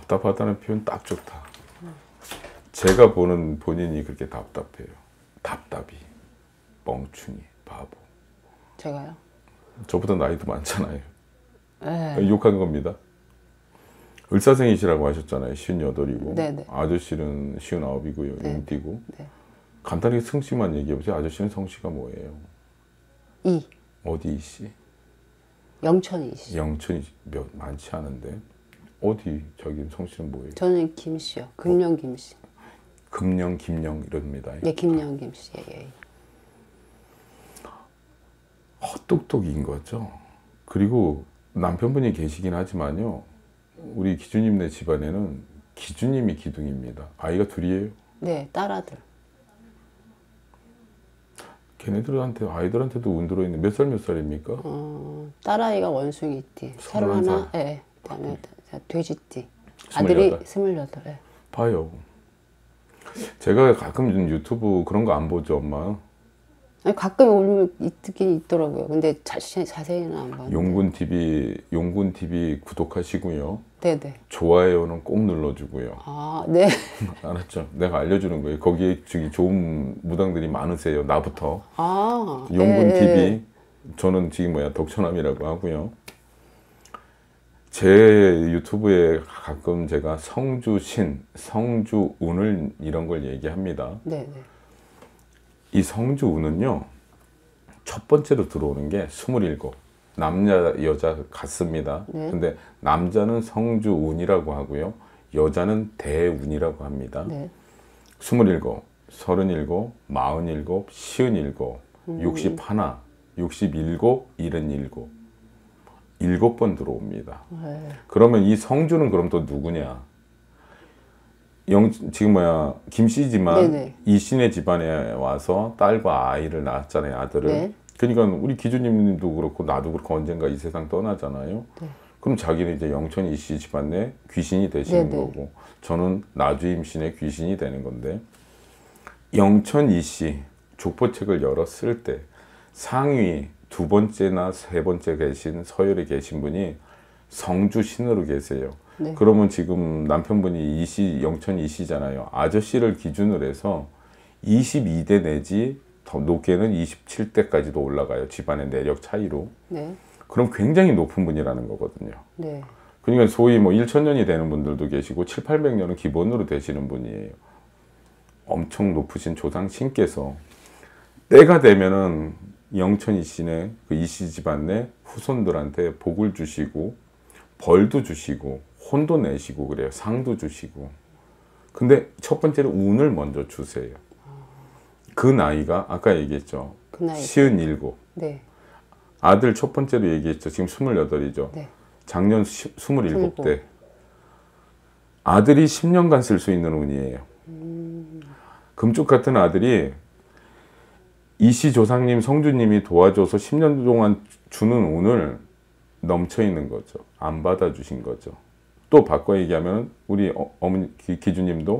답답하다는 표현 딱 좋다. 제가 보는 본인이 그렇게 답답해요. 답답이, 멍충이, 바보. 제가요? 저보다 나이도 많잖아요. 네. 욕한 겁니다. 을사생이시라고 하셨잖아요. 58이고. 네네. 아저씨는 59이고요. 네. 용띠고. 네. 간단하게 성씨만 얘기해보세요. 아저씨는 성씨가 뭐예요? 이. 어디 이씨? 영천이시죠. 영천이 많지 않은데. 어디 자기 성씨는 뭐예요? 저는 김씨요. 금령 김씨. 금령, 김령 이럽니다. 예, 김령 김씨. 예. 헛똑똑인 거죠. 그리고 남편분이 계시긴 하지만요. 우리 기주님네 집안에는 기주님이 기둥입니다. 아이가 둘이에요. 네, 딸아들. 걔네들한테 아이들한테도 운 들어있는 몇 살입니까? 딸아이가 원숭이띠. 새로 31살. 하나. 예. 그다음에 돼지띠. 아들이 28. 예. 봐요. 제가 가끔 유튜브 그런 거 안 보죠, 엄마. 아니, 가끔 올리면 있긴 있더라고요. 근데 자세히는 안 봐요. 용군 TV 구독하시고요. 네네. 좋아요는 꼭 눌러주고요. 아, 네. 알았죠? 내가 알려주는 거예요. 거기에 저기 좋은 무당들이 많으세요. 나부터. 아, 용군 예, TV. 예. 저는 지금 덕천함이라고 하고요. 제 유튜브에 가끔 제가 성주신, 성주운을 이런 걸 얘기합니다. 네네. 이 성주운은요, 첫 번째로 들어오는 게 27. 남자, 여자 같습니다. 네. 근데 남자는 성주운이라고 하고요. 여자는 대운이라고 합니다. 네. 27, 37, 47, 57, 61, 67, 77. 7번 들어옵니다. 네. 그러면 이 성주는 그럼 또 누구냐? 지금 김씨지만 네네. 이 씨네 집안에 와서 딸과 아이를 낳았잖아요, 아들을. 네. 그러니까 우리 기주님도 그렇고 나도 그렇고 언젠가 이 세상 떠나잖아요. 네. 그럼 자기는 이제 영천 이 씨 집안 내 귀신이 되시는 네네. 거고, 저는 나주임 씨네 귀신이 되는 건데, 영천 이 씨 족보책을 열었을 때 상위 두 번째나 세 번째 계신 서열에 계신 분이 성주신으로 계세요. 네. 그러면 지금 남편분이 이씨, 영천 이씨잖아요. 아저씨를 기준으로 해서 22대 내지 더 높게는 27대까지도 올라가요. 집안의 내력 차이로. 네. 그럼 굉장히 높은 분이라는 거거든요. 네. 그러니까 소위 1000년이 되는 분들도 계시고 700~800년은 기본으로 되시는 분이에요. 엄청 높으신 조상 신께서 때가 되면은 영천 이씨네 그 이씨 집안 내 후손들한테 복을 주시고 벌도 주시고 혼도 내시고 그래요. 상도 주시고. 근데 첫 번째로 운을 먼저 주세요. 그 나이가 아까 얘기했죠. 그 나이. 57. 네. 아들 첫 번째로 얘기했죠. 지금 28이죠. 네. 작년 27대. 아들이 10년간 쓸 수 있는 운이에요. 금쪽 같은 아들이 이씨 조상님, 성주님이 도와줘서 10년 동안 주는 운을 넘쳐 있는 거죠. 안 받아주신 거죠. 또 바꿔 얘기하면 우리 어머니 기주님도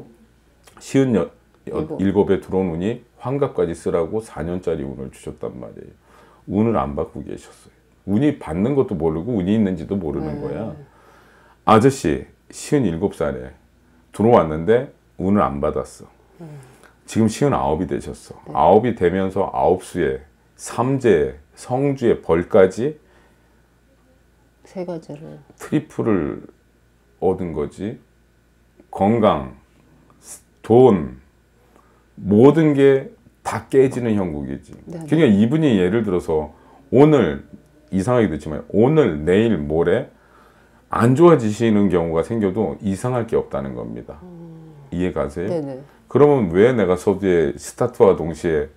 57에 들어온 운이 환갑까지 쓰라고 4년짜리 운을 주셨단 말이에요. 운을 안 받고 계셨어요. 운이 받는 것도 모르고 운이 있는지도 모르는 거야. 아저씨 57살에 들어왔는데 운을 안 받았어. 지금 59이 되셨어. 9이 되면서 9수에 삼재, 성주의 벌까지 세 가지를. 트리플을 얻은 거지. 건강, 돈, 모든 게 다 깨지는 형국이지. 네네. 그러니까 이분이 예를 들어서 오늘, 이상하게 듣지만 오늘, 내일, 모레 안 좋아지시는 경우가 생겨도 이상할 게 없다는 겁니다. 이해 가세요? 네네. 그러면 왜 내가 서두에 스타트와 동시에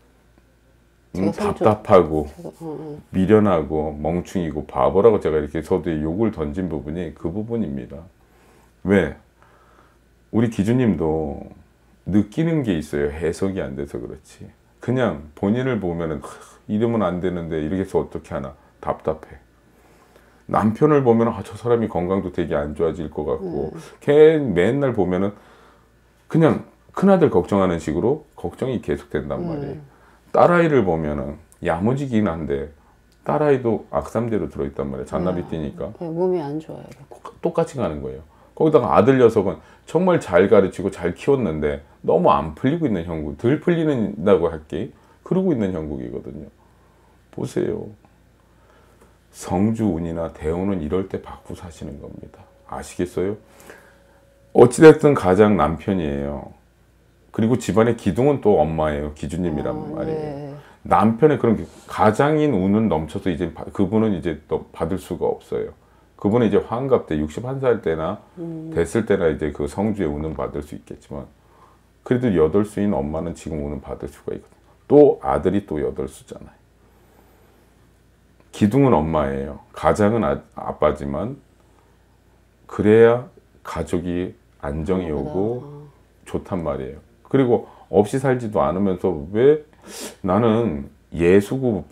답답하고 미련하고 멍충이고 바보라고 제가 이렇게 서두에 욕을 던진 부분이 그 부분입니다. 왜? 우리 기주님도 느끼는 게 있어요. 해석이 안 돼서 그렇지. 그냥 본인을 보면은 이러면 안 되는데 이렇게 해서 어떻게 하나 답답해. 남편을 보면 저 사람이 건강도 되게 안 좋아질 것 같고 걔 맨날 보면은 그냥 큰아들 걱정하는 식으로 걱정이 계속된단 말이에요. 딸아이를 보면은 야무지긴 한데 딸아이도 악삼대로 들어있단 말이에요. 잔나비 뛰니까. 네, 몸이 안 좋아요. 똑같이 가는 거예요. 거기다가 아들 녀석은 정말 잘 가르치고 잘 키웠는데 너무 안 풀리고 있는 형국, 덜 풀리는다고 할게. 그러고 있는 형국이거든요. 보세요. 성주 운이나 대운은 이럴 때 받고 사시는 겁니다. 아시겠어요? 어찌됐든 가장 남편이에요. 그리고 집안의 기둥은 또 엄마예요. 기주님이란 말이에요. 네. 남편의 그런 가장인 운은 넘쳐서 이제 그분은 이제 또 받을 수가 없어요. 그분은 이제 환갑 때 61살 때나 됐을 때나 이제 그 성주의 운은 받을 수 있겠지만 그래도 여덟수인 엄마는 지금 운은 받을 수가 있거든요. 또 아들이 또 여덟수잖아요. 기둥은 엄마예요. 가장은 아빠지만 그래야 가족이 안정이 오고 좋단 말이에요. 그리고 없이 살지도 않으면서 왜 나는 예수고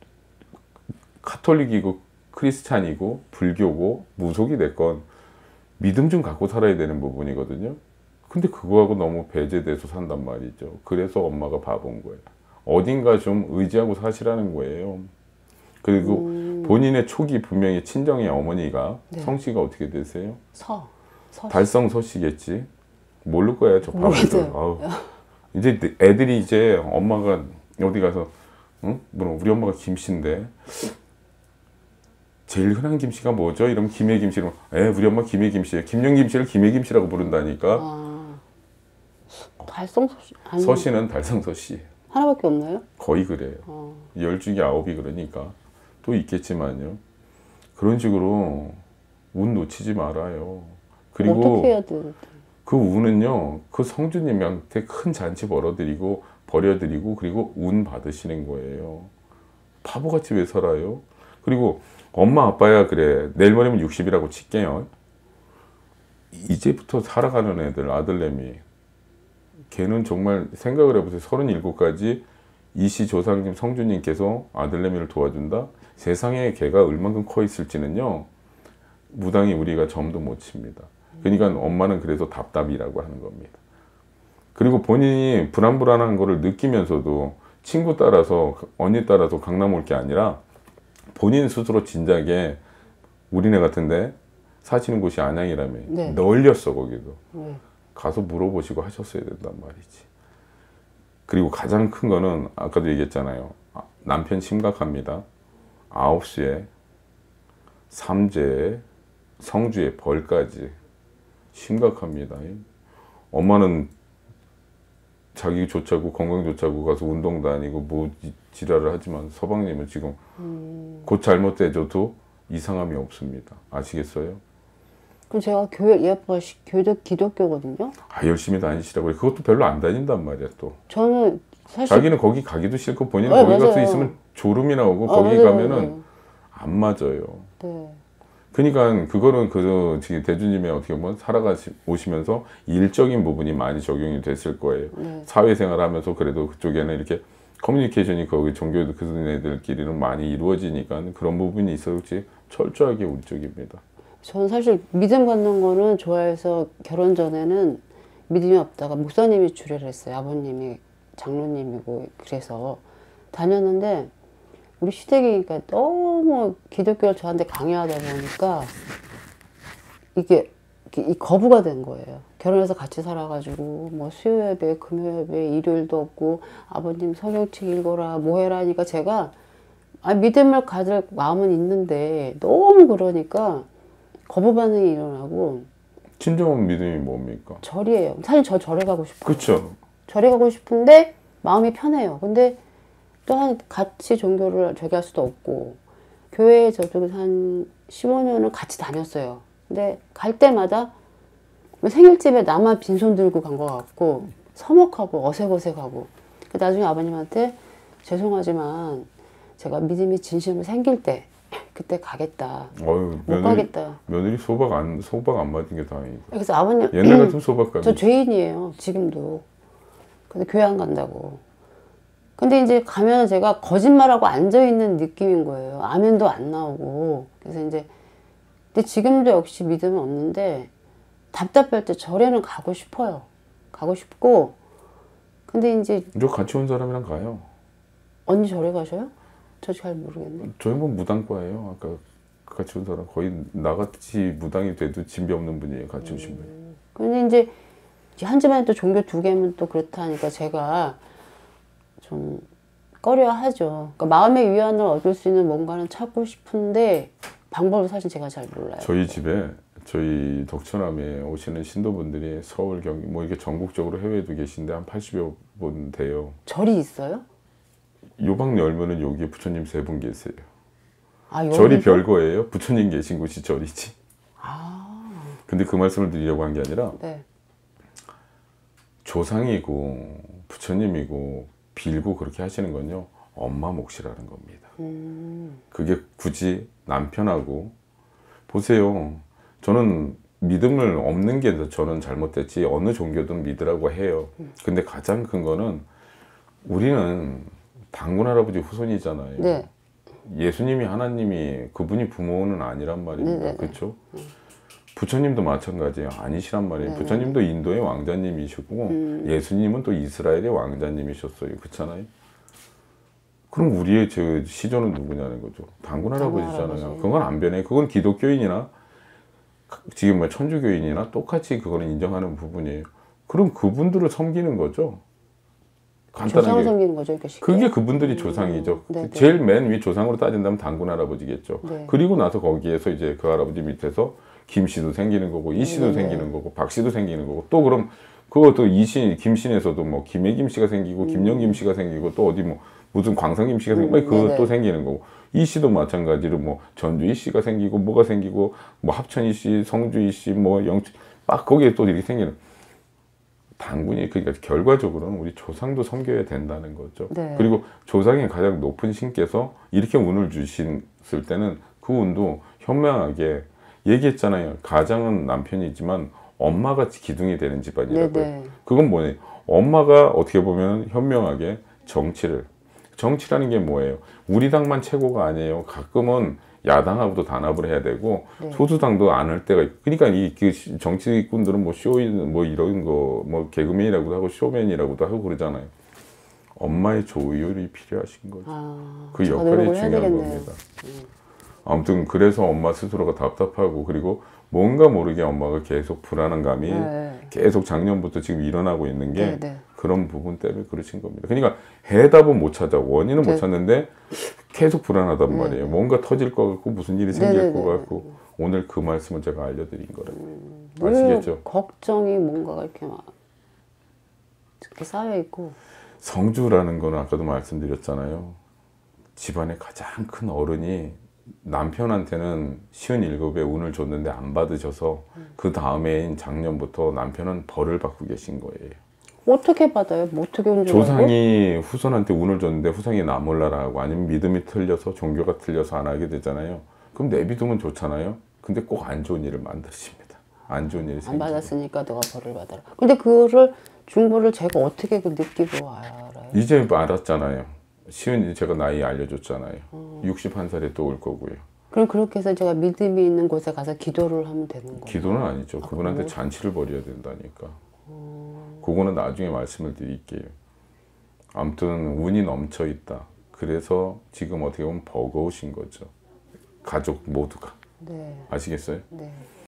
카톨릭이고 크리스찬이고 불교고 무속이 됐건 믿음 좀 갖고 살아야 되는 부분이거든요. 근데 그거하고 너무 배제돼서 산단 말이죠. 그래서 엄마가 바본 거예요. 어딘가 좀 의지하고 사시라는 거예요. 그리고 본인의 촉이 분명히 친정의 어머니가 네. 성씨가 어떻게 되세요? 서. 달성 서씨겠지. 모를 거야 저 바보들. 모르겠어요. 이제 애들이 이제 엄마가 어디 가서 응? 물론 우리 엄마가 김씨인데 제일 흔한 김씨가 뭐죠? 이러면 김해 김씨로 우리 엄마 김해 김씨예요. 김영 김씨를 김해 김씨라고 부른다니까. 달성 서씨 아니 서씨는 달성 서씨. 하나밖에 없나요? 거의 그래요. 10중에 9이 그러니까 또 있겠지만요. 그런 식으로 운 놓치지 말아요. 그리고 어떻게 해야 돼? 그 운은요, 그 성주님한테 큰 잔치 버려드리고, 그리고 운 받으시는 거예요. 바보같이 왜 살아요? 그리고 엄마, 아빠야, 그래. 내일 모레면 60이라고 칠게요. 이제부터 살아가는 애들, 아들내미. 걔는 정말 생각을 해보세요. 37까지 이씨 조상님, 성주님께서 아들내미를 도와준다? 세상에 걔가 얼만큼 커 있을지는요, 무당이 우리가 점도 못 칩니다. 그러니까 엄마는 그래서 답답이라고 하는 겁니다. 그리고 본인이 불안한 거를 느끼면서도 친구 따라서 언니 따라서 강남 올 게 아니라 본인 스스로 진작에 우리네 같은데 사시는 곳이 안양이라며. 네. 널렸어 거기도. 네. 가서 물어보시고 하셨어야 된단 말이지. 그리고 가장 큰 거는 아까도 얘기했잖아요. 남편 심각합니다. 9시에 삼재에 성주에 벌까지 심각합니다. 엄마는 자기 좋자고 건강 좋자고 가서 운동도 아니고 뭐 지랄을 하지만 서방님은 지금 곧 잘못돼줘도 이상함이 없습니다. 아시겠어요? 그럼 제가 교회 이 아빠가 기독교거든요. 열심히 다니시라고 그래. 그것도 별로 안 다닌단 말이야 또. 저는 사실 자기는 거기 가기도 싫고 본인은 네, 거기 가서 맞아요. 있으면 졸음이 나오고 거기 맞아요, 가면은 맞아요. 안 맞아요. 네. 그러니까 그거는 지금 대주님의 어떻게 보면 오시면서 일적인 부분이 많이 적용이 됐을 거예요. 네. 사회생활 하면서 그래도 그쪽에는 이렇게 커뮤니케이션이 거기 종교도 그런 애들끼리는 많이 이루어지니까 그런 부분이 있었지 철저하게 우리 쪽입니다. 저는 사실 믿음 갖는 거는 좋아해서 결혼 전에는 믿음이 없다가 목사님이 주례를 했어요. 아버님이 장로님이고 그래서 다녔는데 우리 시댁이니까 너무 기독교를 저한테 강요하다 보니까 이게 거부가 된 거예요. 결혼해서 같이 살아가지고 뭐 수요예배, 금요예배, 일요일도 없고 아버님 성경책 읽어라 뭐 해라 하니까 제가 믿음을 가질 마음은 있는데 너무 그러니까 거부 반응이 일어나고. 진정한 믿음이 뭡니까? 절이에요. 사실 저 절에 가고 싶어요. 그렇죠. 절에 가고 싶은데 마음이 편해요. 근데 또한 같이 종교를 저기 할 수도 없고 교회에 저도 한 15년을 같이 다녔어요. 근데 갈 때마다 생일집에 나만 빈손 들고 간 것 같고 서먹하고 어색어색하고 나중에 아버님한테 죄송하지만 제가 믿음이 진심으로 생길 때 그때 가겠다. 못 가겠다. 며느리 소박 안 맞은 게 다행이다. 그래서 아버님 옛날 같은 소박감이. 저 죄인이에요. 지금도. 근데 교회 안 간다고. 근데 이제 가면 제가 거짓말하고 앉아있는 느낌인 거예요. 아멘도 안 나오고. 그래서 이제 근데 지금도 역시 믿음은 없는데 답답할 때 절에는 가고 싶어요. 가고 싶고 근데 이제 저 같이 온 사람이랑 가요. 언니 절에 가셔요? 저 잘 모르겠네. 저희 뭐 무당과예요. 아까 같이 온 사람 거의 나같이 무당이 돼도 진비 없는 분이에요. 같이 오신 분이. 근데 이제 한 집안에 또 종교 두 개면 또 그렇다 하니까 제가 좀 꺼려하죠. 그러니까 마음의 위안을 얻을 수 있는 뭔가는 찾고 싶은데 방법을 사실 제가 잘 몰라요. 저희 집에 저희 덕천암에 오시는 신도분들이 서울, 경기 뭐 이렇게 전국적으로 해외에도 계신데 한 80여 분 돼요. 절이 있어요? 요방 열면은 여기에 부처님 3분 계세요. 아, 절이 여기도? 별거예요. 부처님 계신 곳이 절이지. 아, 근데 그 말씀을 드리려고 한 게 아니라 네. 조상이고 부처님이고 빌고 그렇게 하시는 건요. 엄마 몫이라는 겁니다. 그게 굳이 남편하고 보세요. 저는 믿음을 없는 게 저는 잘못됐지 어느 종교든 믿으라고 해요. 근데 가장 큰 거는 우리는 당군 할아버지 후손이잖아요. 네. 예수님이 하나님이 그분이 부모는 아니란 말입니다. 네네네. 그렇죠? 부처님도 마찬가지예요. 아니시란 말이에요. 네네. 부처님도 인도의 왕자님이시고 예수님은 또 이스라엘의 왕자님이셨어요. 그렇잖아요. 그럼 우리의 저 시조는 누구냐는 거죠. 당군 할아버지잖아요. 할아버지. 그건 안 변해. 그건 기독교인이나 지금 뭐 천주교인이나 똑같이 그거는 인정하는 부분이에요. 그럼 그분들을 섬기는 거죠. 조상을 간단하게. 섬기는 거죠, 이렇게 쉽게. 그게 그분들이 조상이죠. 네네. 제일 맨 위 조상으로 따진다면 당군 할아버지겠죠. 네. 그리고 나서 거기에서 이제 그 할아버지 밑에서 김 씨도 생기는 거고 이 씨도 네네. 생기는 거고 박 씨도 생기는 거고 또 그럼 그것도 이신 김신에서도 뭐 김해김 씨가 생기고 김영김 씨가 생기고 또 어디 뭐 무슨 광성김 씨가 생기고 그것도 네네. 생기는 거고 이 씨도 마찬가지로 뭐 전주이 씨가 생기고 뭐가 생기고 뭐 합천이 씨, 성주이 씨, 뭐 영주 막 거기에 또 이렇게 생기는 당군이 그러니까 결과적으로는 우리 조상도 섬겨야 된다는 거죠. 네. 그리고 조상의 가장 높은 신께서 이렇게 운을 주셨을 때는 그 운도 현명하게 얘기했잖아요. 가장은 남편이지만 엄마가 기둥이 되는 집안이라고요. 네네. 그건 뭐예요? 엄마가 어떻게 보면 현명하게 정치라는 게 뭐예요? 우리 당만 최고가 아니에요. 가끔은 야당하고도 단합을 해야 되고 네. 소수당도 안 할 때가 있고 그러니까 그 정치꾼들은 뭐 쇼인 뭐 이런 거 뭐 개그맨이라고도 하고 쇼맨이라고도 하고 그러잖아요. 엄마의 조율이 필요하신 거죠. 아, 그 제가 역할이 노력을 해야 중요한 되겠네요. 겁니다. 아무튼 그래서 엄마 스스로가 답답하고 그리고 뭔가 모르게 엄마가 계속 불안한 감이 네. 계속 작년부터 지금 일어나고 있는 게 네, 네. 그런 부분 때문에 그러신 겁니다. 그러니까 해답은 못 찾아 원인은 못 네. 찾는데 계속 불안하단 말이에요. 뭔가 터질 것 같고 무슨 일이 생길 네, 것 네, 같고 오늘 그 말씀을 제가 알려드린 거라고 늘 아시겠죠? 걱정이 뭔가가 이렇게 막 이렇게 쌓여 있고. 성주라는 거는 아까도 말씀드렸잖아요. 집안의 가장 큰 어른이 남편한테는 57의 운을 줬는데 안 받으셔서 그 다음해인 작년부터 남편은 벌을 받고 계신 거예요. 어떻게 받아요? 뭐 어떻게 운전하고? 조상이 후손한테 운을 줬는데 후손이 나 몰라라 하고 아니면 믿음이 틀려서 종교가 틀려서 안 하게 되잖아요. 그럼 내비두면 좋잖아요. 근데 꼭 안 좋은 일을 만드십니다. 안 좋은 일이 안 생기죠. 받았으니까 너가 벌을 받아라. 근데 그거를 중보를 제가 어떻게 그 느끼고 알아요? 이제 알았잖아요. 시은이 제가 나이 알려줬잖아요. 61살에 또 올 거고요. 그럼 그렇게 해서 제가 믿음이 있는 곳에 가서 기도를 하면 되는 거예요? 기도는 아니죠. 그분한테 그래요? 잔치를 벌여야 된다니까. 그거는 나중에 말씀을 드릴게요. 아무튼 운이 넘쳐 있다. 그래서 지금 어떻게 보면 버거우신 거죠. 가족 모두가. 네. 아시겠어요? 네.